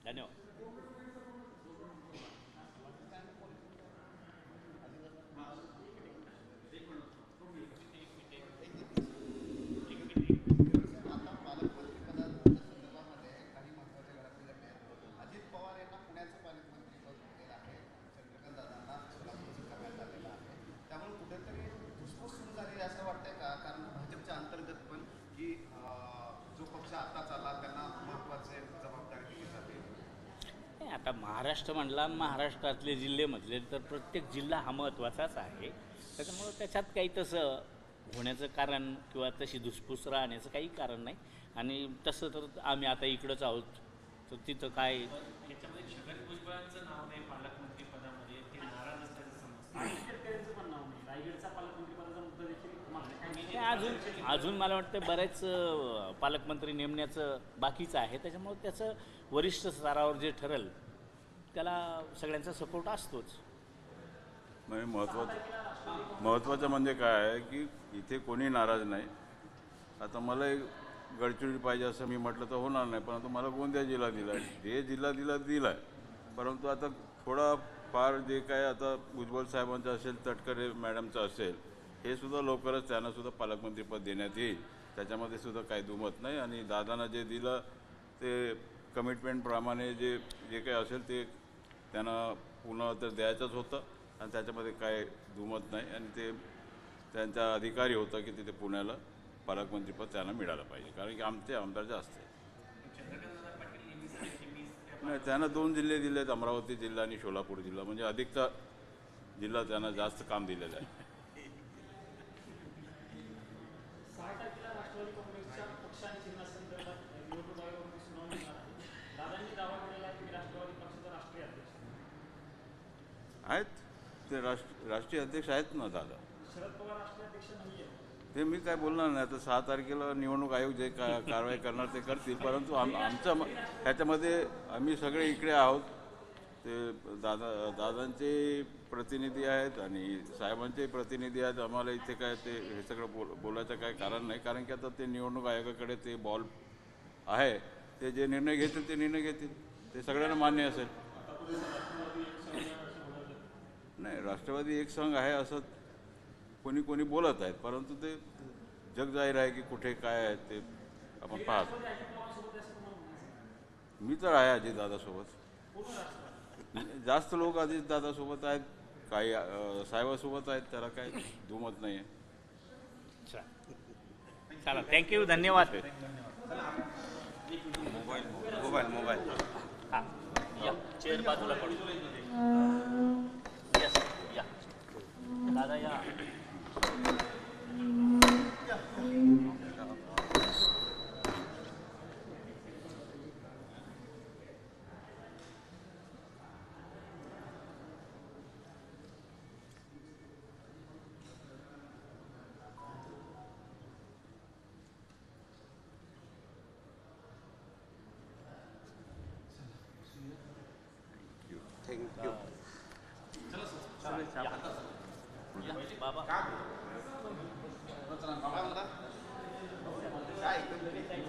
धन्यवाद. आता पालकमंत्रीपदाच्या संदर्भामध्ये काही महत्त्वाच्या घडामोडी घडल्या आहेत. अजित पवार यांना पुण्याचं पालकमंत्रीपद दिलेलं आहे. चंद्रकांत दादांना सोलापूरचं करण्यात आलेलं आहे. त्यामुळे कुठेतरी धुसफूस सुरू झाली असं वाटतंय का? कारण भाजपच्या अंतर्गत पण की जो पक्ष आता चालला त्यांना महत्त्वाचे जबाबदारी दिली जाते. नाही, आता महाराष्ट्र म्हणला, महाराष्ट्रातले जिल्हे म्हटले तर प्रत्येक जिल्हा हा महत्त्वाचाच आहे. त्याच्यामुळं त्याच्यात काही तसं होण्याचं कारण किंवा तशी धुसफूस राहण्याचं काही कारण नाही. आणि तसं तर आम्ही आता इकडंच आहोत, तर तिथं काय याच्यामध्ये छगन भुजबळांचं नाव नाही पालकमंत्री पदामध्ये, ते नाराज असल्याचं समजतं. आणि शेतकऱ्यांचं पण नाव नाही. रायगडचा पालकमंत्री पदाचा मुद्दा देखील अजून अजून मला वाटतं बरेच पालकमंत्री नेमण्याचं बाकीचं आहे. त्याच्यामुळं त्याचं वरिष्ठ स्तरावर जे ठरेल त्याला सगळ्यांचा सपोर्ट असतोच. म्हणजे महत्त्वाचं म्हणजे काय आहे की इथे कोणी नाराज नाही. आता मला एक गडचिरोली पाहिजे असं मी म्हटलं तर होणार नाही, परंतु मला गोंदिया जिल्हा दिला आहे. जे जिल्हा दिला आहे, परंतु आता थोडा फार जे काय आता भुजबळ साहेबांचं असेल, तटकरे मॅडमचं असेल, हे सुद्धा लवकरच त्यांनासुद्धा पालकमंत्रीपद देण्यात येईल. त्याच्यामध्ये सुद्धा काही दुमत नाही. आणि दादांना जे दिलं ते कमिटमेंटप्रमाणे जे जे काही असेल ते त्यांना पुन्हा तर द्यायचंच होतं आणि त्याच्यामध्ये काय दुमत नाही. आणि ते त्यांचा अधिकारी होता की तिथे पुण्याला पालकमंत्रीपद त्यांना मिळालं पाहिजे, कारण की आमचे आमदार जास्त आहे. नाही, त्यांना 2 जिल्हे दिले आहेत, अमरावती जिल्हा आणि सोलापूर जिल्हा, म्हणजे अधिकचा जिल्हा त्यांना जास्त काम दिलेलं आहे. 6 तारखेला राष्ट्रवादी काँग्रेसच्या पक्ष आणि चिन्हासंदर्भात निवडणूक आयोगाकडून सुनावणी होणार आहे. दादांनी दावा केलेला आहे की राष्ट्रवादी पक्षाचा राष्ट्रीय अध्यक्ष आहेत ते राष्ट्रीय अध्यक्ष आहेत ना दादा. शरद पवार राष्ट्रीय अध्यक्ष नाही आहे. ते मी काय बोलणार नाही. आता 6 तारखेला निवडणूक आयोग जे कारवाई करणार ते करतील, परंतु आमचं ह्याच्यामध्ये आम्ही सगळे इकडे आहोत. ते दादांचे प्रतिनिधी आहेत आणि साहेबांचे प्रतिनिधी आहेत. आम्हाला इथे काय ते हे सगळं बोलायचं काय कारण नाही, कारण की आता ते निवडणूक आयोगाकडे ते बॉल आहे. ते जे निर्णय घेतील ते निर्णय घेतील, ते सगळ्यांना मान्य असेल. नाही, राष्ट्रवादी एक संघ आहे असं कोणी कोणी बोलत आहेत, परंतु ते जग जाहीर आहे की कुठे काय आहे ते आपण पाहतो. मी तर आहे अजितदादासोबत. जास्त लोक अजितदादासोबत आहेत, काही साहेबासोबत आहेत, त्याला काय दुमत नाही आहे. चला, थँक्यू, धन्यवाद. मोबाईल हां, या चेअर बाजूला पडू. यस, या दादा या. थँक्यू. बाबा काय